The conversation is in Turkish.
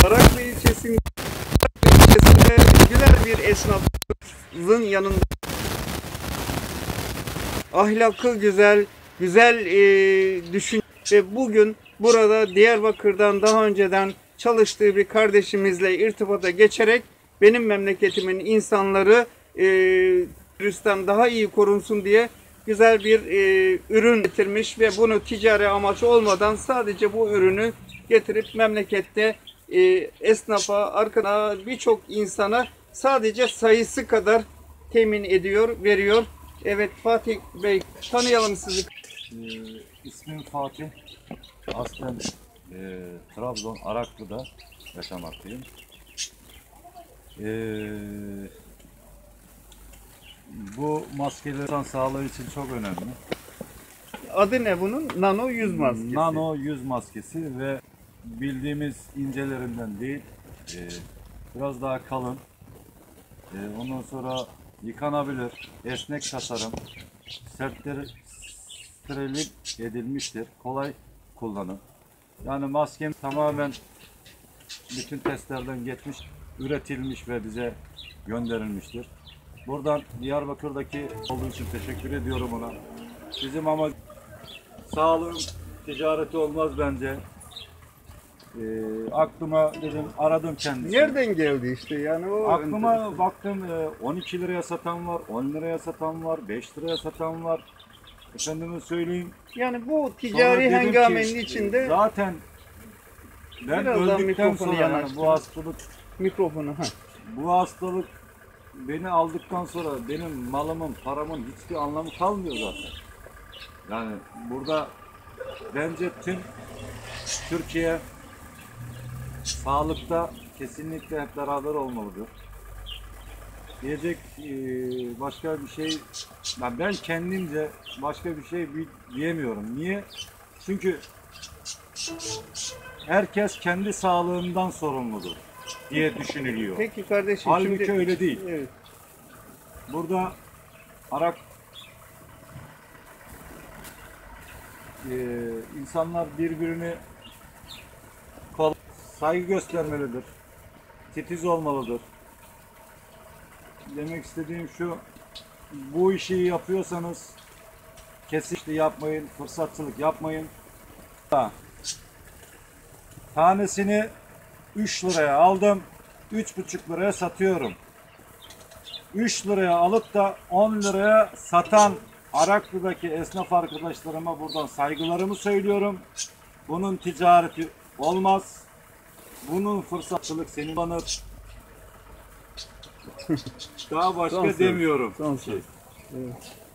Araklı ilçesinde güzel bir esnafın yanında ahlakı güzel, güzel düşün ve bugün burada Diyarbakır'dan daha önceden çalıştığı bir kardeşimizle irtibata geçerek benim memleketimin insanları virüsten daha iyi korunsun diye güzel bir ürün getirmiş ve bunu ticari amaç olmadan sadece bu ürünü getirip memlekette esnafa, arkana birçok insana sadece sayısı kadar temin ediyor, veriyor. Evet Fatih Bey, tanıyalım sizi. İsmim Fatih. Aslen Trabzon Araklı'da yaşamaktayım. Bu maskeler insan sağlığı için çok önemli. Adı ne bunun? Nano yüz maskesi. Nano yüz maskesi ve bildiğimiz incelerinden değil, biraz daha kalın. Ondan sonra yıkanabilir, esnek tasarım, steril edilmiştir, kolay kullanım. Yani maskem tamamen bütün testlerden geçmiş, üretilmiş ve bize gönderilmiştir. Buradan Diyarbakır'daki olduğu için teşekkür ediyorum ona. Bizim ama sağlığın ticareti olmaz bence. Aklıma dedim, aradım kendisini. Nereden geldi işte yani o? Aklıma baktım, 12 liraya satan var, 10 liraya satan var, 5 liraya satan var. Efendime söyleyeyim. Yani bu Sonra ticari dedim hengamenin ki, içinde zaten ben biraz daha öldükten mikrofonu sonra yani yanaştırın. bu mikrofonu. hastalık beni aldıktan sonra benim malımın, paramın hiçbir anlamı kalmıyor zaten. Yani burada bence tüm Türkiye sağlıkta kesinlikle hep beraber olmalıdır. Diyecek başka bir şey, ben kendimce başka bir şey diyemiyorum. Niye? Çünkü herkes kendi sağlığından sorumludur diye düşünülüyor. Peki kardeşim Halbuki şimdi öyle değil. evet. Burada insanlar birbirini saygı göstermelidir. Titiz olmalıdır. Demek istediğim şu, bu işi yapıyorsanız kesinlikle yapmayın, fırsatçılık yapmayın. Tanesini 3 liraya aldım, 3,5 liraya satıyorum. 3 liraya alıp da 10 liraya satan Araklı'daki esnaf arkadaşlarıma buradan saygılarımı söylüyorum. Bunun ticareti olmaz. Bunun fırsatçılık senin kullanır. Daha başka Son söz. demiyorum. Son söz. Evet.